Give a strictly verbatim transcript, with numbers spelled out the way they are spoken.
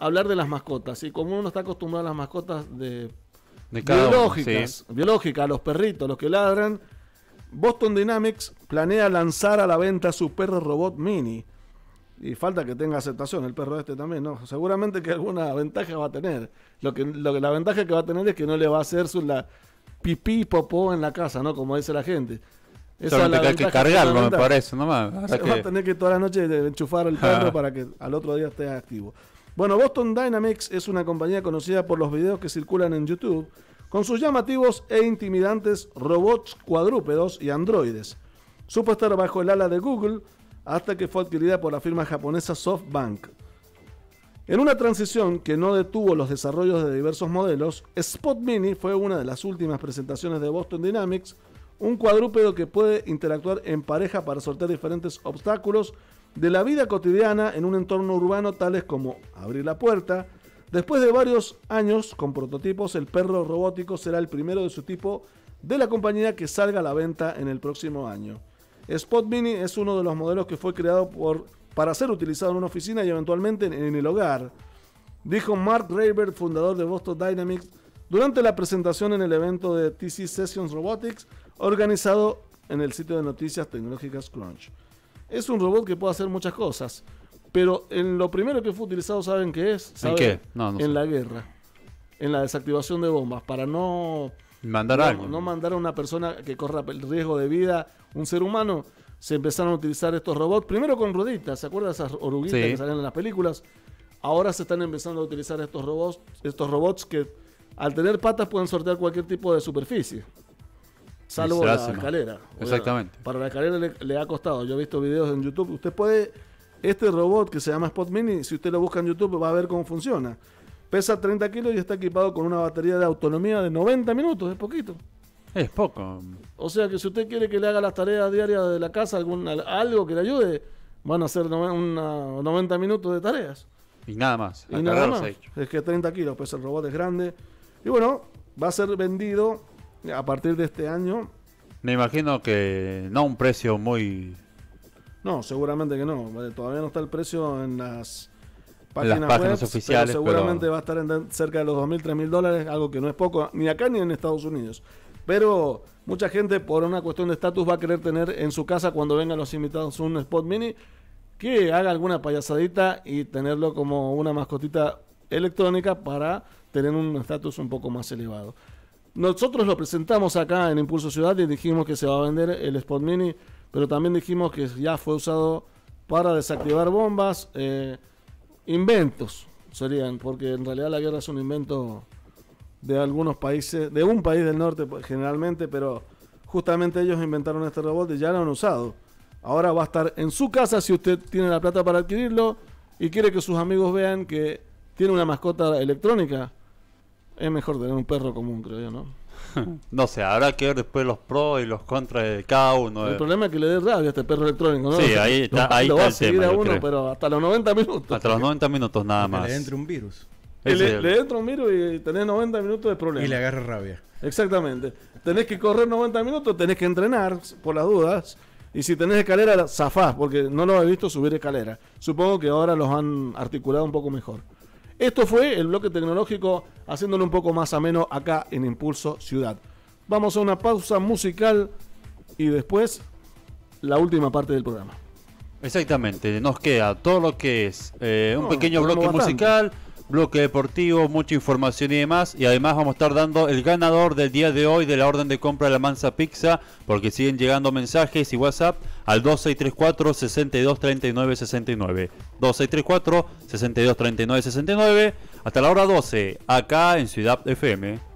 hablar de las mascotas. Y como uno está acostumbrado a las mascotas de, de biológicas, uno, sí. biológicas, los perritos, los que ladran, Boston Dynamics planea lanzar a la venta su perro robot mini. Y falta que tenga aceptación el perro este también, ¿no? Seguramente que alguna ventaja va a tener. Lo que, lo que la ventaja que va a tener es que no le va a hacer su la pipí popó en la casa, ¿no? Como dice la gente. Esa es la hay que cargarlo, me parece, nomás. Se que... va a tener que toda la noche enchufar el perro ah. para que al otro día esté activo. Bueno, Boston Dynamics es una compañía conocida por los videos que circulan en YouTube con sus llamativos e intimidantes robots cuadrúpedos y androides. Supo estar bajo el ala de Google hasta que fue adquirida por la firma japonesa SoftBank. En una transición que no detuvo los desarrollos de diversos modelos, Spot Mini fue una de las últimas presentaciones de Boston Dynamics, un cuadrúpedo que puede interactuar en pareja para sortear diferentes obstáculos de la vida cotidiana en un entorno urbano, tales como abrir la puerta. Después de varios años con prototipos, el perro robótico será el primero de su tipo de la compañía que salga a la venta en el próximo año. Spot Mini es uno de los modelos que fue creado por, para ser utilizado en una oficina y eventualmente en, en el hogar, dijo Mark Raber, fundador de Boston Dynamics, durante la presentación en el evento de T C Sessions Robotics, organizado en el sitio de noticias tecnológicas Crunch. Es un robot que puede hacer muchas cosas, pero en lo primero que fue utilizado, ¿saben qué es? ¿Saben? ¿En qué? No, no en sé. la guerra, en la desactivación de bombas, para no... Mandar no, algo. no mandar a una persona que corra el riesgo de vida, un ser humano. Se empezaron a utilizar estos robots, primero con rueditas, ¿se acuerdan de esas oruguitas sí. que salían en las películas? Ahora se están empezando a utilizar estos robots, estos robots que al tener patas pueden sortear cualquier tipo de superficie, salvo la escalera. Exactamente. Para la escalera le, le ha costado. Yo he visto videos en YouTube. Usted puede, este robot que se llama Spot Mini, si usted lo busca en YouTube va a ver cómo funciona. Pesa treinta kilos y está equipado con una batería de autonomía de noventa minutos, es poquito. Es poco. O sea que si usted quiere que le haga las tareas diarias de la casa, algún, algo que le ayude, van a ser no, una, noventa minutos de tareas. Y nada más. Y nada más. Es que treinta kilos, pues el robot es grande. Y bueno, va a ser vendido a partir de este año. Me imagino que no un precio muy... No, seguramente que no. Todavía no está el precio en las... páginas, las páginas web, oficiales, pero seguramente pero... va a estar en cerca de los dos mil, tres mil dólares, algo que no es poco, ni acá ni en Estados Unidos. Pero mucha gente, por una cuestión de estatus, va a querer tener en su casa, cuando vengan los invitados, un Spot Mini que haga alguna payasadita y tenerlo como una mascotita electrónica para tener un estatus un poco más elevado. Nosotros lo presentamos acá en Impulso Ciudad y dijimos que se va a vender el Spot Mini, pero también dijimos que ya fue usado para desactivar bombas, eh, inventos serían, porque en realidad la guerra es un invento de algunos países, de un país del norte generalmente, pero justamente ellos inventaron este robot y ya lo han usado. Ahora va a estar en su casa si usted tiene la plata para adquirirlo y quiere que sus amigos vean que tiene una mascota electrónica. Es mejor tener un perro común, creo yo, ¿no? No sé, habrá que ver después los pros y los contras de cada uno. El problema es que le dé rabia a este perro electrónico, ¿no? Sí, ahí está, lo, ahí lo está va el a seguir tema, a yo uno, creo. pero hasta los noventa minutos. Hasta los noventa minutos nada más. Le entra un virus. Le, le entra un virus y tenés noventa minutos de problema. Y le agarra rabia. Exactamente. Tenés que correr noventa minutos, tenés que entrenar, por las dudas. Y si tenés escalera, zafás, porque no lo he visto subir escalera. Supongo que ahora los han articulado un poco mejor. Esto fue el bloque tecnológico, haciéndolo un poco más ameno acá en Impulso Ciudad. Vamos a una pausa musical y después la última parte del programa. Exactamente, nos queda todo lo que es eh, un no, pequeño bloque bastante. musical, bloque deportivo, mucha información y demás, y además vamos a estar dando el ganador del día de hoy de la orden de compra de la Mansa Pizza, porque siguen llegando mensajes y WhatsApp al dos seis tres cuatro, seis dos tres nueve seis nueve, dos seis tres cuatro, seis dos tres nueve seis nueve, hasta la hora doce, acá en Ciudad F M.